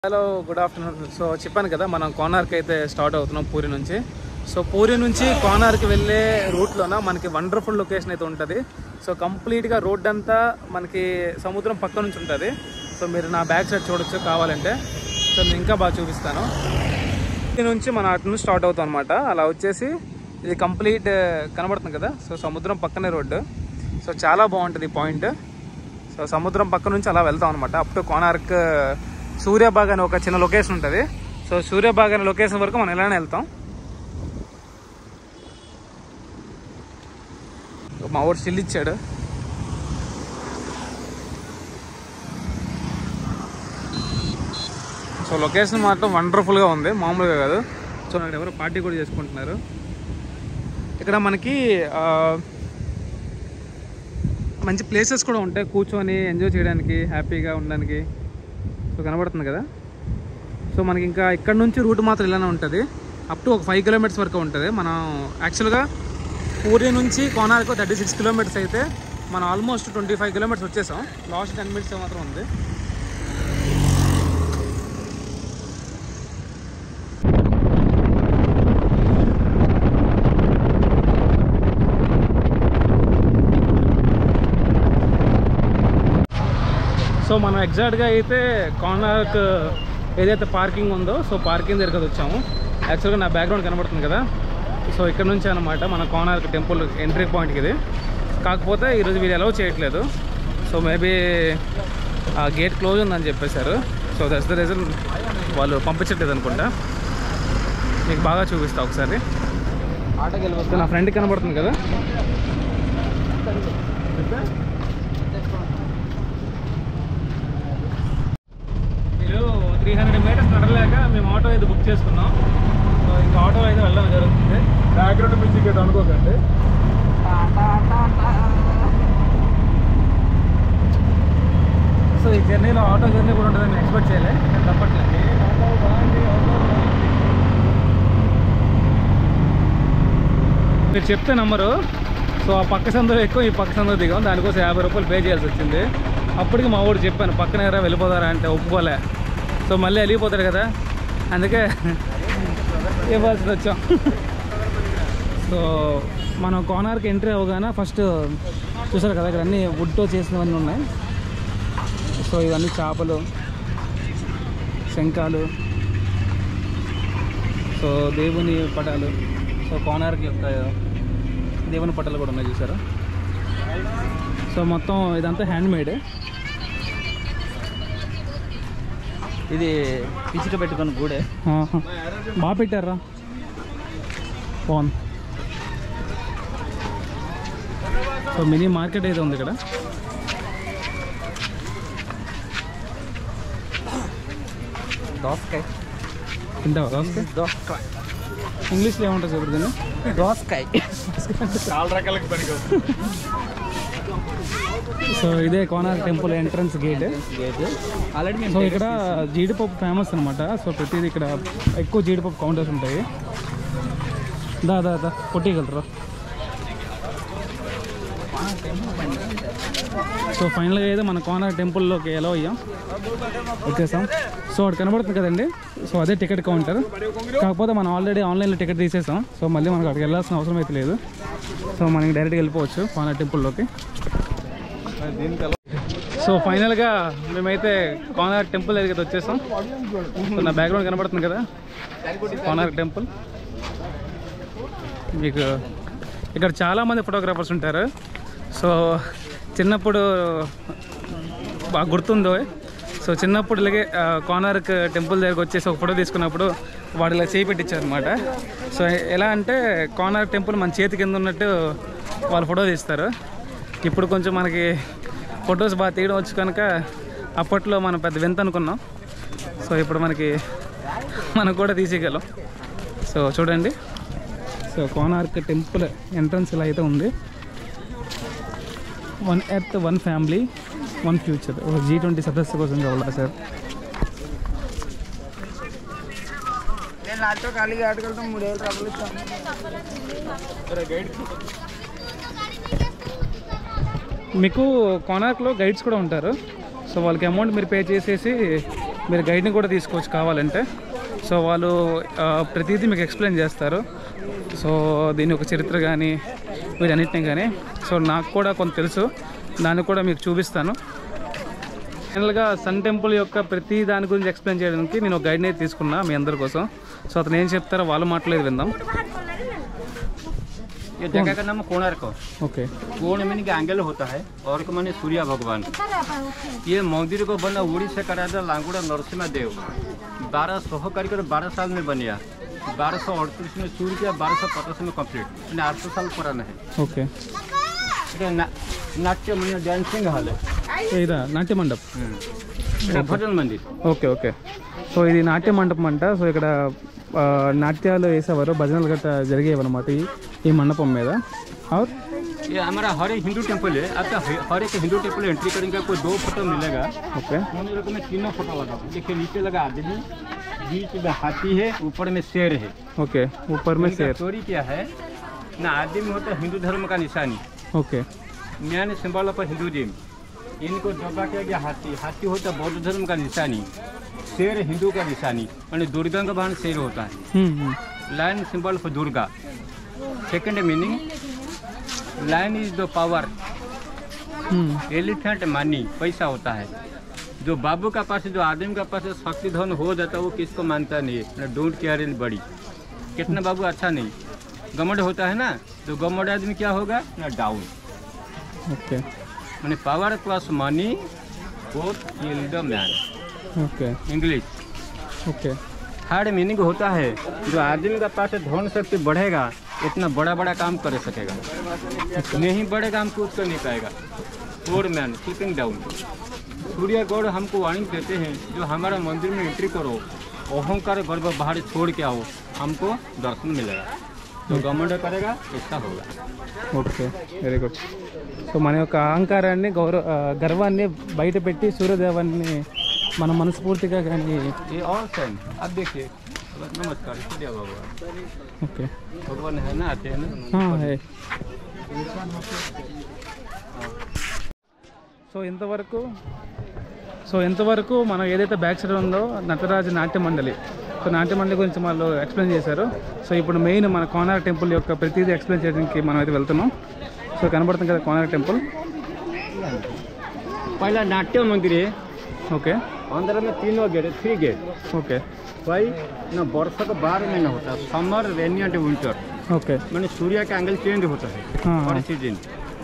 Hello good afternoon. So చెప్పాను కదా మనం కోనార్క్ అయితే స్టార్ట్ అవుతున్నాం పూరి నుంచి. సో పూరి నుంచి కోనార్క్ వెళ్ళే రూట్లోన మనకి వండర్ఫుల్ లొకేషన్ అయితే ఉంటుంది. సో కంప్లీట్గా రోడ్ అంతా మనకి సముద్రం పక్క నుంచి ఉంటుంది. సో మీరు నా బ్యాక్ సైడ్ చూడొచ్చు కావాలంటే. సో నేను ఇంకా బాగా చూపిస్తాను. పూరి నుంచి మనం అటు నుంచి స్టార్ట్ అవుతాం అనమాట. అలా వచ్చేసి ఇది కంప్లీట్ కనబడుతుంది కదా. సో సముద్రం పక్కనే రోడ్డు. సో చాలా బాగుంటుంది ఈ పాయింట్. సో సముద్రం పక్క నుంచి అలా వెళ్తాం అనమాట అప్ టు కోనార్క్. సూర్యబాగ్ అని ఒక చిన్న లొకేషన్ ఉంటుంది. సో సూర్యబాగ్ అనే లొకేషన్ వరకు మనం ఇలానే వెళ్తాం. మా ఊరు స్టిల్ ఇచ్చాడు. సో లొకేషన్ మాత్రం వండర్ఫుల్గా ఉంది, మామూలుగా కాదు. సో నాకు ఎవరో పార్టీ కూడా చేసుకుంటున్నారు ఇక్కడ. మనకి మంచి ప్లేసెస్ కూడా ఉంటాయి కూర్చొని ఎంజాయ్ చేయడానికి, హ్యాపీగా ఉండడానికి. సో కనబడుతుంది కదా. సో మనకి ఇంకా ఇక్కడ నుంచి రూట్ మాత్రం ఇలానే ఉంటుంది. అప్ టు ఒక 5 కిలోమీటర్స్ వరకు ఉంటుంది. మనం యాక్చువల్గా పూరి నుంచి కోనార్క్ 36 కిలోమీటర్స్ అయితే మనం ఆల్మోస్ట్ 25 కిలోమీటర్స్ వచ్చేసాం. లాస్ట్ 10 మినిట్స్ మాత్రం ఉంది. సో మనం ఎగ్జాక్ట్గా అయితే కోనార్క్ ఏదైతే పార్కింగ్ ఉందో సో పార్కింగ్ దగ్గరికి వచ్చాము. యాక్చువల్గా నా బ్యాక్గ్రౌండ్ కనబడుతుంది కదా. సో ఇక్కడ నుంచి అనమాట మన కోనార్క్ టెంపుల్ ఎంట్రీ పాయింట్కి ఇది. కాకపోతే ఈరోజు వీళ్ళు అలౌ చేయట్లేదు. సో మేబీ ఆ గేట్ క్లోజ్ ఉందని చెప్పేశారు. సో దట్స్ ద రీజన్ వాళ్ళు పంపించట్లేదు అనుకుంటా. మీకు బాగా చూపిస్తా ఒకసారి. ఆటోకి వెళ్ళిపోతే నా ఫ్రెండ్కి కనబడుతుంది కదా. మీరు 300 మీటర్స్ నడలేక మేము ఆటో అయితే బుక్ చేసుకున్నాం. సో ఇంకా ఆటో అయితే వెళ్ళడం జరుగుతుంది. బ్యాక్గ్రౌండ్ మ్యూజిక్ అయితే అనుకోకండి. సో ఈ జర్నీలో ఆటో జర్నీ కూడా ఉంటుందని నేను ఎక్స్పెక్ట్ చేయలే. నేను తప్పట్లేదు. మీరు చెప్తే నమ్మరు. సో ఆ పక్క సందులో ఎక్కువ, ఈ పక్క సందులో దిగాం. దానికోసం 50 రూపాయలు పే చేయాల్సి వచ్చింది. అప్పటికి మా ఊడు చెప్పాను పక్కన ఎరా వెళ్ళిపోతారా అంటే ఒప్పుకోలే. సో మళ్ళీ వెళ్ళిపోతాడు కదా, అందుకే ఇవ్వాల్సి వచ్చాం. సో మనం కోనార్క్ ఎంట్రీ అవగానే ఫస్ట్ చూసారు కదా ఇక్కడ అన్నీ వుడ్తో చేసినవన్నీ ఉన్నాయి. సో ఇవన్నీ చేపలు, శంఖాలు, సో దేవుని పటాలు. సో కోనార్క్ యొక్క దేవుని పటాలు కూడా ఉన్నాయి చూసారా. సో మొత్తం ఇదంతా హ్యాండ్మేడ్. ఇది పిచ్చిక పెట్టుకుని గూడే బాగా పెట్టారా బాగుంది. సో మినీ మార్కెట్ అయితే ఉంది ఇక్కడ. దోసకాయ తింటావా దోసకాయ? దోసకాయ ఇంగ్లీష్లో ఏముంటుంది చెప్పు దీన్ని? దోసకాయ చాలా రకాలకి పనికి. సో ఇదే Konark temple entrance gate. Already so ఇక్కడ జీడిపప్పు ఫేమస్ అనమాట. సో ప్రతిదీ ఇక్కడ ఎక్కువ జీడిపప్పు కౌంటర్స్ ఉంటాయి. దా కొట్టిగలరా. సో ఫైనల్గా అయితే మన కోనార్క్ టెంపుల్లోకి ఎలా అయ్యాం, వచ్చేసాం. సో అక్కడ కనబడుతుంది కదండి. సో అదే టికెట్ కౌంటర్. కాకపోతే మనం ఆల్రెడీ ఆన్లైన్లో టికెట్ తీసేసాం. సో మళ్ళీ మనకు అక్కడికి వెళ్ళాల్సిన అవసరం అయితే లేదు. సో మనకి డైరెక్ట్గా వెళ్ళిపోవచ్చు కోనార్క్ టెంపుల్లోకి. సో ఫైనల్గా మేమైతే కోనార్క్ టెంపుల్ దగ్గరికి వచ్చేసాం. సో నా బ్యాక్గ్రౌండ్ కనబడుతుంది కదా కోనార్క్ టెంపుల్. మీకు ఇక్కడ చాలామంది ఫోటోగ్రాఫర్స్ ఉంటారు. సో చిన్నప్పుడు బాగా గుర్తుందో. సో చిన్నప్పుడు ఇలాగే కోనార్క్ టెంపుల్ దగ్గరికి వచ్చేసి ఒక ఫోటో తీసుకున్నప్పుడు వాడు ఇలా చేయి పెట్టించారు అనమాట. సో ఎలా అంటే కోనార్క్ టెంపుల్ మన చేతి కింద ఉన్నట్టు వాళ్ళు ఫోటో తీస్తారు. ఇప్పుడు కొంచెం మనకి ఫొటోస్ బాగా తీయడం వచ్చు కనుక అప్పట్లో మనం పెద్ద వింత అనుకున్నాం. సో ఇప్పుడు మనం కూడా తీసేయగలం. సో చూడండి. సో కోనార్క్ టెంపుల్ ఎంట్రన్స్ ఇలా అయితే ఉంది. 1 ఎర్త్ 1 ఫ్యామిలీ 1 ఫ్యూచర్. G20 సదస్సు కోసం కావాలా సార్. మీకు కోనార్క్లో గైడ్స్ కూడా ఉంటారు. సో వాళ్ళకి అమౌంట్ మీరు పే చేసేసి మీరు గైడ్ని కూడా తీసుకోవచ్చు కావాలంటే. సో వాళ్ళు ప్రతిదీ మీకు ఎక్స్ప్లెయిన్ చేస్తారు. సో దీని ఒక చరిత్ర కానీ వీటన్నిటిని కానీ సో నాకు కూడా కొంత తెలుసు, దాన్ని కూడా మీకు చూపిస్తాను. ఫైనల్గా సన్ టెంపుల్ యొక్క ప్రతి దాని గురించి ఎక్స్ప్లెయిన్ చేయడానికి నేను ఒక గైడ్ని అయితే తీసుకున్నా మీ అందరి కోసం. సో అతను ఏం చెప్తారో వాళ్ళ మాటలేదు విందాం. ये जगह का नाम है कोणार्क। ఓకే. कोण मीनिंग एंगल होता है और को माने सूर्य भगवान। ये मंदिर को बना उड़ीसा का राजा लांगुड़ा नरसिम्हा देव 1200 कर 12 साल में बनिया। 1238 में शुरू किया, 1250 में कंप्लीट, यानी 800 साल पुराना है। ఓకే. ये नाट्य मंदिर डांसिंग हॉल है, ఇదా నాట్య మండప్. ये भजन मंदिर। Okay okay. సో ఇది నాట్య మండపం అంట. సో ఇక్కడ నాట్యాలు వేసేవారు, భజనలు గట్రా జరిగేవి అనమాట ఈ మండపం మీద. और ये हमारा हर एक हिंदू टेम्पल है। आपका हर एक हिंदू टेम्पल एंट्री करेंगे आपको 2 फोटो मिलेगा। ओके. मंदिर में 3 फोटो लगा। देखिए नीचे लगा आदमी, बीच में हाथी है, ऊपर में शेर है। ओके. ऊपर में शेर. स्टोरी क्या है ना, आदमी होता है हिंदू धर्म का निशानी, okay. Man symbol of Hinduism. इनको दबा किया गया हाथी, हाथी होता है बौद्ध धर्म का निशानी, शेर हिंदू का निशानी, यानी दुर्गा का वाहन शेर होता है। Lion symbol of Durga. Second meaning, lion is the power, elephant money पैसा होता है। जो बाबू का पास, जो आदमी का पास शक्ति धन हो जाता है वो किसको मानता नहीं है, ना डोंट केयर इन बड़ी। कितना बाबू अच्छा नहीं, गमंड होता है ना, तो गमंड आदमी क्या होगा ना डाउन। ओके. मैंने power plus money both kill the man. Okay. English. Okay. Third meaning होता है जो आदमी का पास धन शक्ति बढ़ेगा इतना बड़ा बड़ा काम कर सकेगा, नहीं बड़े काम कुछ कर नहीं पाएगा। For man keeping down. Surya god हमको वार्निंग देते हैं, जो हमारा मंदिर में एंट्री करो अहंकार गर्व बाहर छोड़ के आओ, हमको दर्शन मिलेगा। तो गवर्नमेंट करेगा ऐसा होगा। ఓకే. Very good. సో మన యొక్క అహంకారాన్ని గర్వాన్ని బయట పెట్టి సూర్యదేవాన్ని మన మనస్ఫూర్తిగా కానీ. ये और टाइम अब देखिए, नमस्कार सूर्य भगवान। ఓకే. भगवान है ना, आते हैं ना। హే. సో ఇంతవరకు మనం ఏదైతే బ్యాక్ సైడ్ ఉందో నటరాజ నాట్య మండలి, సో నాట్య మండలి గురించి వాళ్ళు ఎక్స్ప్లెయిన్ చేశారు. సో ఇప్పుడు మెయిన్ మన కోనార్క్ టెంపుల్ యొక్క ప్రతిదీ ఎక్స్ప్లెయిన్ చేయడానికి మనం అయితే వెళ్తున్నాం. సో కనబడుతుంది కదా కోనార్క్ టెంపుల్. पहला नाट्य मंदिर है। ఓకే. अंदर में 3 गेट, 3 गेट। ఓకే. भाई ना वर्ष का 12 महीना होता है, summer, rainy and winter. Okay. मैंने सूर्य का एंगल चेंज होता है हाँ, हर हाँ। सीजन।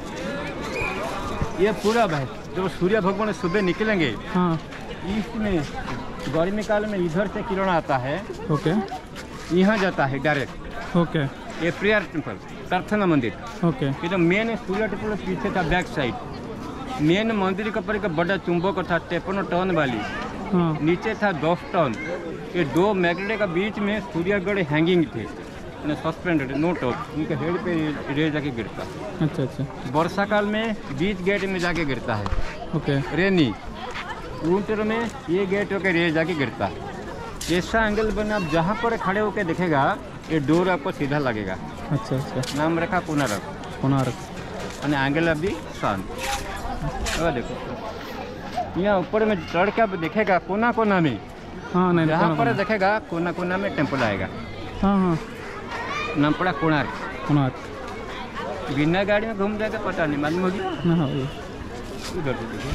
ये पूरा भाई जब सूर्य भगवान सुबह निकलेंगे ईस्ट में, गर्मी काल में इधर से किरण आता है, ఓకే. यहाँ जाता है डायरेक्ट। ఓకే. ये प्रेयर टेम्पल, प्रार्थना मंदिर। ఓకే. ये तो मेन सूर्य टेम्पल पीछे था बैक साइड। मेन मंदिर के ऊपर एक बड़ा चुंबक था 53 टन वाली, नीचे था 10 टन। ये 2 मैग्नेट का बीच में सूर्यगढ़ हैंगिंग थे, सस्पेंडेड, नो टॉप। उनके हेड पे रे जाके गिरता। अच्छा अच्छा. वर्षा काल में बीच गेट में जाके गिरता है, ఓకే. रेनी। विंटर में ये गेट होकर रे जाके गिरता है। ऐसा एंगल बना, आप जहाँ पर खड़े होकर देखेगा ये डोर आपको सीधा लगेगा। अच्छा अच्छा. नाम रखा कोणार्क, कोणार्क. और एंगल ऑफ दी सन। देखो यहाँ ऊपर में चढ़ के आप देखेगा कोना कोना में, नहीं जहाँ पर देखेगा कोना कोना में टेम्पल आएगा। हाँ. नाम पड़ा कोणार्क। कोणार्क. बिना गाड़ी में घूम जाएगा पता नहीं मालूम होगी। उधर से देखिए,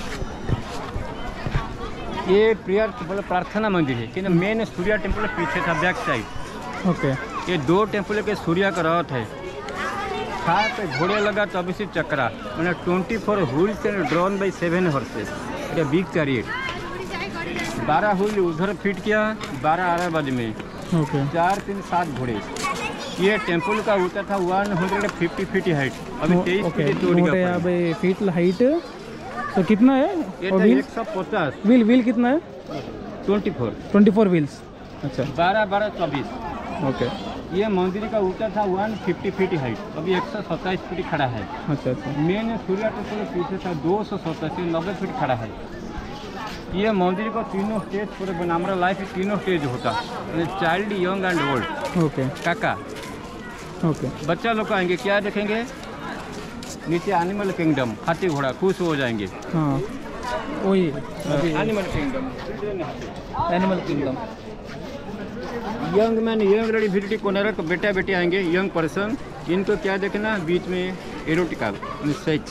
ये प्रेयर टेम्पल प्रार्थना मंदिर है, क्योंकि मेन सूर्य टेम्पल पीछे था बैक साइड। ओके. ये 2 टेम्पल के सूर्य का रथ है, हाथ पे घोड़े लगा 24 चक्रा, मैंने 24 wheels and drawn by 7 horses. ये बिग चैरियट। 12 व्हील उधर फिट किया, 12 आराबाद में। ओके. 4, 3, 7 घोड़े। ये टेम्पल का होता था 150 फीट हाइट, अभी 23 फीट तोड़ गया। 150 फीट हाइट। तो कितना है ये और था व्हील? 150। व्हील कितना है? 24 व्हील्स. अच्छा. 12, 12, 24। ओके. ये मंदिर का ऊंचा था 150 फीट हाइट, अभी 127 फीट खड़ा है। अच्छा अच्छा. मेन सूर्य टेम्पल के पीछे था 287, 90 फीट खड़ा है। ये मंदिर को 3 स्टेज पूरे बना, हमारा लाइफ 3 स्टेज होता, child, young and old. Okay. काका ओके. बच्चा लोग आएंगे, क्या देखेंगे नीचे एनिमल किंगडम, हाथी घोड़ा, खुश हो जाएंगे। हाँ. वही animal kingdom. Animal kingdom. Young man young ready visit Konark बेटा बेटी आएंगे यंग पर्सन। इनको क्या देखना बीच में एरोटिकल सेक्स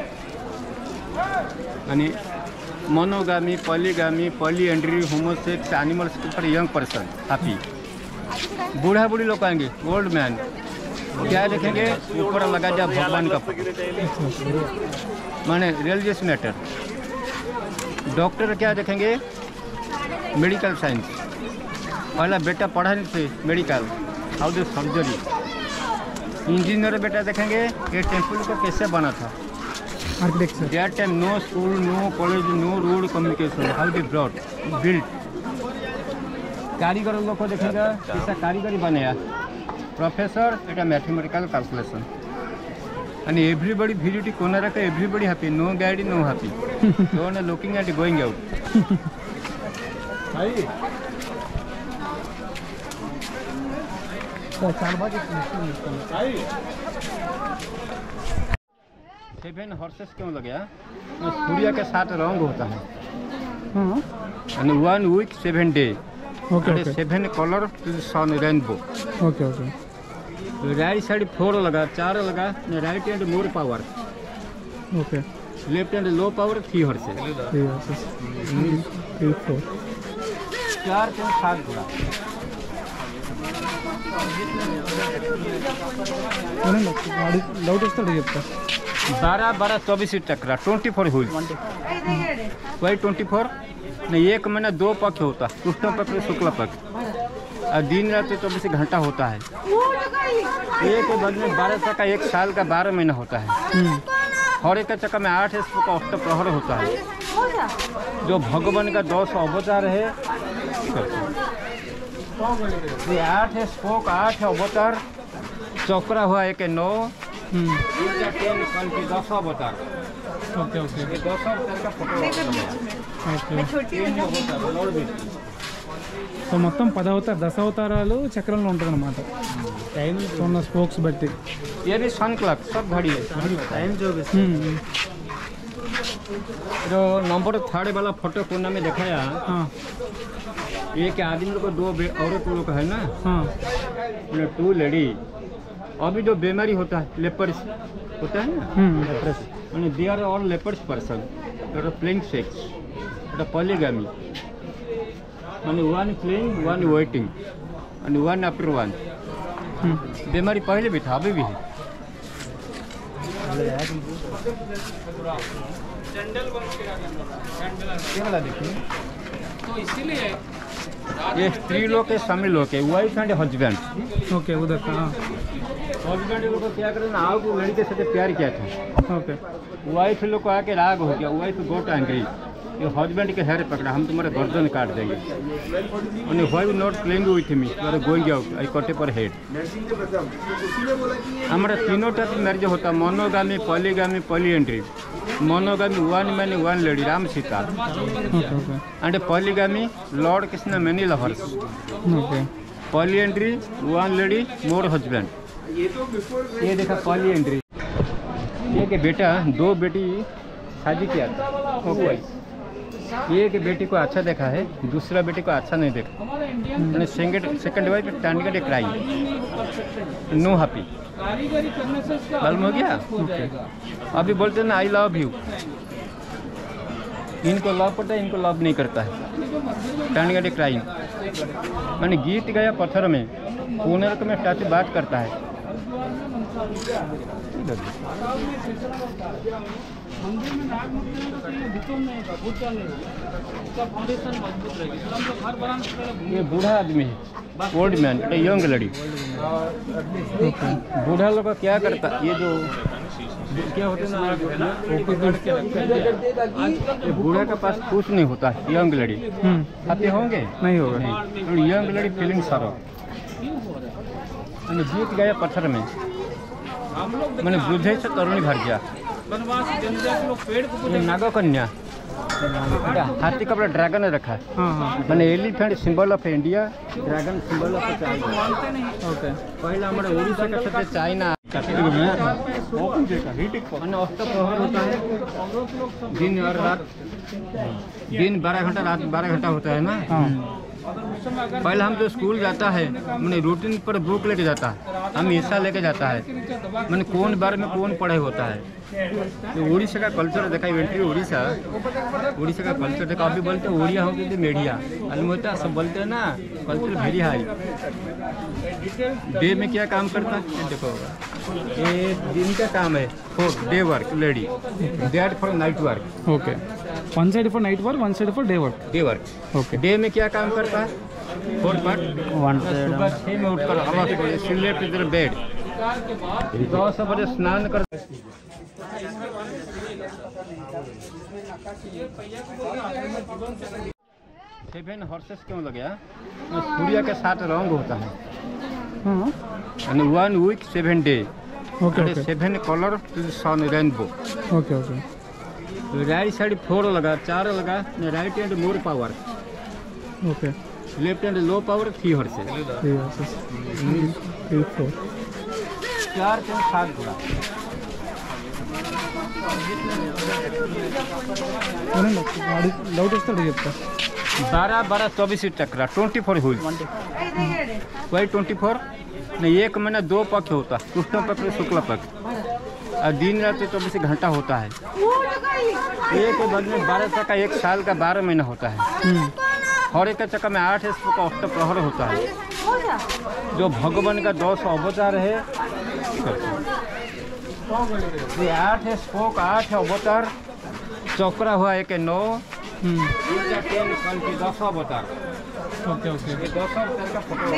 यानी monogamy polygamy polyandry homosex animals के ऊपर यंग पर्सन हैप्पी। बूढ़ा बूढ़ी लोग आएंगे ओल्ड मैन क्या देखेंगे ऊपर लगा दिया भगवान का माने रिलीजियस मैटर। डॉक्टर क्या देखेंगे मेडिकल साइंस। पहला बेटा पढ़ा नहीं थे medical how the surgery. Engineer बेटा देखेंगे ये टेम्पल को कैसे बना था architecture. That time no school no college no road communication how they broad build. कारीगर लोग को देखेगा कैसा कारीगरी बनेगा। प्रोफेसर एटा mathematical calculation and everybody visiting Konark everybody happy no guide no happy so on looking at going out seven horses क्यों लगे तो सूर्य के साथ रंग होता है and 1 week 7 day okay okay 7 color to the sun rainbow okay okay. Right side 4 लगा 4 लगा right hand more power okay left hand low power 3 horses 3 4 4 से 7 घोड़ा गाड़ी लाउड ఇస్తాడు చెప్తా 12 12 24 चक्रा 24 हुई वही 24 नहीं 1 महीना 2 पक्ष होता कृष्ण पक्ष शुक्ल पक्ष और दिन रात 24 घंटा होता है। एक बाद में 12 का 1 साल का 12 महीना होता है। और एक चक्कर में 8 का अष्टप्रहर होता है जो भगवान का 10 अवतार है। ये 8 स्पोक 8 अवतार चक्रा हुआ 1 9 10 अवतार। ओके ओके ये 10 अवतार का फोटो సో మొత్తం 10 అవతారాలు 10 అవతారాలు చక్రంలో ఉంటుంది అన్నమాట టైం ఉన్న స్పోక్స్ బట్టి। ये भी सन क्लॉक सब घड़ी है टाइम जो जो नंबर 3 वाला फोटो कोना में दिखाया हाँ एक आदमी लोग को 2 औरत लोग है ना हाँ 2 लेडी। अभी जो बीमारी होता है लेपर्स होता है ना मैंने they are all lepers person playing sex polygamy मैंने 1 प्लेइंग 1 वेटिंग एंड 1 आफ्टर 1 बीमारी पहले भी था अभी भी है। तो इसीलिए ये स्त्री लोग के शामिल होके वाइफ एंड हस्बैंड ओके उधर का हस्बैंड लोग को क्या करे ना आग लड़की के साथ प्यार किया था ओके वाइफ लोग को आके राग हो गया वाइफ गोट एंग्री ये हस्बैंड के हेयर पकड़ा हम तुम्हारे गर्दन काट देंगे and why you not playing with me you are going out I cut per head। हमारा तीनों टाइप मैरिज होता monogamy polygamy polyandry. Monogamy 1 man 1 lady Ram Sita and polygamy lord Krishna many lovers. Okay polyandry 1 lady more husband. ये देखा polyandry एक बेटा 2 बेटी शादी किया था ओके एक बेटी को अच्छा देखा है दूसरा बेटी को अच्छा नहीं देखा मैंने सेकंड वाइफ टांडगढ़ क्राई नो हैप्पी मालूम हो गया। अभी बोलते ना आई लव यू इनको लव पड़ता है इनको लव नहीं करता है टांडगढ़ क्राइंग। मैंने गीत गाया पत्थर में कोणार्क में स्टैचू बात करता है। मंदिर में नाग मूर्ति में तो ये भीतर नहीं का भूत नहीं इसका फाउंडेशन मजबूत रहेगी तो हम लोग घर बनाने से पहले ये बूढ़ा आदमी है ओल्ड मैन यंग लड़ी। बूढ़ा लोग क्या करता ये जो क्या होता है ना ये बूढ़ा के पास कुछ नहीं होता यंग लड़ी आते होंगे नहीं होगा यंग लड़ी फीलिंग सारा मैंने जीत गया पत्थर में मैंने बुझे से तरुणी भर गया नागो कन्या हाथी का बड़ा ड्रैगन रखा है मैंने elephant symbol of India dragon symbol of China. Okay पहले हमारे उड़ीसा के साथ चाइना अष्टप्रहर होता है दिन और रात, दिन 12 घंटा रात 12 घंटा होता है ना। पहले हम जो स्कूल जाता है मैंने रूटीन पर बुक लेके जाता है, हम हिस्सा लेके जाता है, मैंने कौन बार में कौन पढ़ाई होता है। तो उड़ीसा का कल्चर देखा, इवेंट्री उड़ीसा का कल्चर देखा। अभी बोलते ओडिया हो गई मेडिया अलमोता सब बोलते हैं ना, कल्चर वेरी हाई। डे में क्या काम करता है देखो, ये दिन का काम है for day work lady, that for night work. Okay, one side for night work, one side for day work. Day work okay. Day में क्या काम करता है, फोर पार्ट। सुबह 6 में उठकर सिलेक्ट इधर बेड, 10 बजे स्नान कर। सेवन हॉर्सेस क्यों लगे? सूर्य के साथ रंग होता है, 1 week 7 day, 7 colour sun rainbow. Okay okay. Right side 4 लगा, 4 लगा, right hand more power, okay. Left hand low power 3 horses, 4 से 7 घोड़ा। డౌట్ ఇస్తాడు చెప్తా 12 12 24 चक्रा 24 हुई वही 24 नहीं। 1 महीना 2 पक्ष होता, कृष्ण पक्ष शुक्ल पक्ष, और दिन रात 24 घंटा होता है। एक बाद में 12 चक्का 1 साल का 12 महीना होता है। और एक चक्का में 8 का अष्टप्रहर होता है, जो भगवान का 10 अवतार है। ये 8 स्पोक, 8 अवतार, चक्रा हुआ 1 9, 10 अवतार। ఓకే ఓకే 10 अवतार का फोटो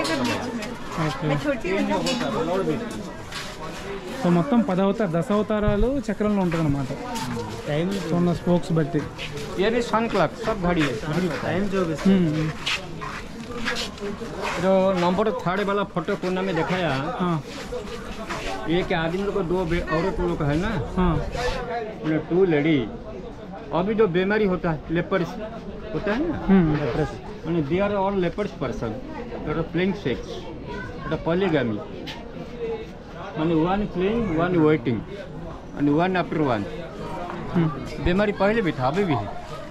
సో మొత్తం 10 అవతారాలు 10 అవతారాలు చక్రంలో ఉంటుంది అనమాట, టైం ఉన్న స్పోక్స్ బట్టి। ये भी सन क्लॉक सब घड़ी है, टाइम जो जो नंबर 3 वाला फोटो कोना में दिखाया, हाँ एक आदमी लोग को 2 औरत लोग है ना, हाँ 2 लेडी। अभी जो बीमारी होता है लेपर्स होता है ना, मैंने they are all lepers person, playing sex, polygamy, मैंने 1 प्लेइंग 1 वेटिंग एंड 1 आफ्टर 1। बीमारी पहले भी था अभी भी है।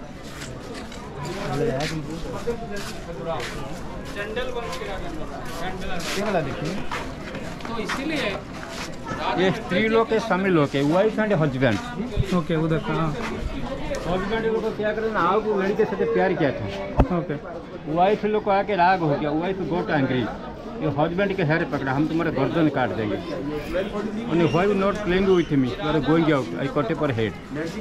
तो इसीलिए ये स्त्री लोग के शामिल होके वाइफ एंड हस्बैंड। ओके उधर का, हाँ हस्बैंड लोग को क्या करना, आग को लड़के से प्यार किया था, ओके वाइफ लोग को आके राग हो गया, वाइफ गोट एंग्री, ये हस्बैंड के हेयर पकड़ा, हम तुम्हारे गर्दन काट देंगे। Wife not playing with me, you are going out, I cut per head.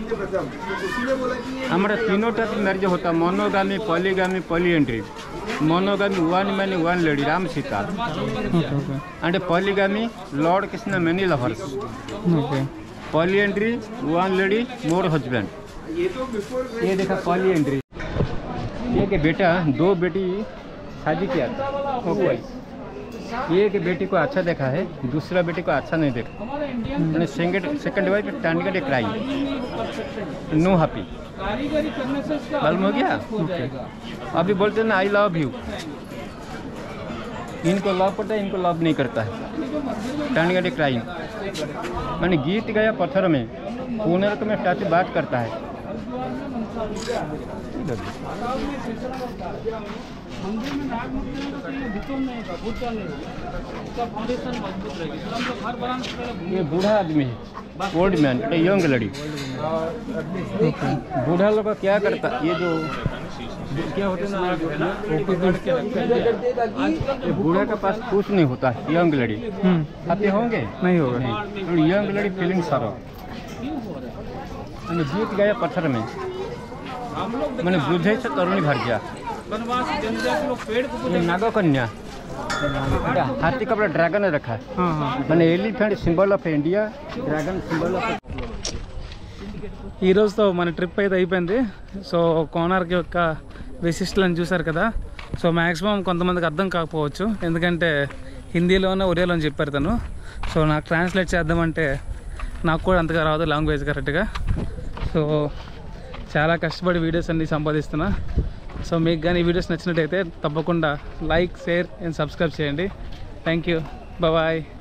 हमारा 3 टाइप मैरिज होता, monogamy, polygamy, polyandry. Monogamy 1 man 1 lady, Ram Sita, and polygamy lord Krishna many lovers. Okay polyandry 1 lady more husband. ये देखा पॉलीएंट्री, एक बेटा 2 बेटी शादी किया था, एक बेटी को अच्छा देखा है, दूसरा बेटी को अच्छा नहीं देखा, मैंने सेकंड वाइफ टांडगट क्राई, नो हैप्पी, मालूम हो गया। अभी बोलते ना आई लव यू, इनको लव पड़ता है, इनको लव नहीं करता है, टांडगट क्राइंग। मैंने गीत गाया पत्थर में, पुनर में स्टैचू बात करता है। मंदिर में नाग मूर्ति में तो ये भितों नहीं का भूत का नहीं, इसका फाउंडेशन मजबूत रहेगी। तो हम लोग घर बनाने से पहले ये बूढ़ा आदमी है, ओल्ड मैन, यंग लड़ी। बूढ़ा लोग क्या करता, ये जो क्या होते हैं ना, ये बूढ़ा के पास कुछ नहीं होता है, यंग लड़ी आते होंगे नहीं होगा, यंग लड़ी फीलिंग सारा। मैंने जीत गया पत्थर में, मैंने बुझे से तरुणी भर गया। ये नागो कन्या, हाथी का बड़ा ड्रैगन रखा है, मैंने elephant symbol of India, dragon symbol of. ఈ రోజుతో మన ట్రిప్ అయితే అయిపోయింది। సో కోనార్క్ యొక్క విశిష్టలను చూసారు కదా। సో మ్యాక్సిమం కొంతమందికి అర్థం కాకపోవచ్చు, ఎందుకంటే హిందీలోనే ఒరియాలోని చెప్పారు తను। సో నాకు ట్రాన్స్లేట్ చేద్దామంటే నాకు కూడా అంతగా రాదు లాంగ్వేజ్ కరెక్ట్గా। సో చాలా కష్టపడి వీడియోస్ అన్నీ సంపాదిస్తున్నా। సో మీకు కానీ ఈ వీడియోస్ నచ్చినట్టయితే తప్పకుండా లైక్, షేర్ అండ్ సబ్స్క్రైబ్ చేయండి। Thank you, bye.